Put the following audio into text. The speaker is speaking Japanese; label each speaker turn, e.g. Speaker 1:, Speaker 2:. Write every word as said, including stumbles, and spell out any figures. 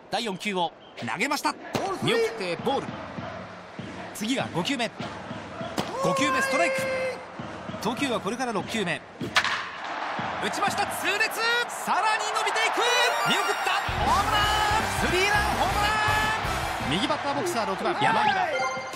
Speaker 1: だいよん球を投げました。見送ってボール。次がご球目。ご球目ストライク。投球はこれからろっ球目。打ちました。痛烈。さらに伸びていく。見送った。ホームラン。スリーランホームラン。右バッターボックスはろくばん山際。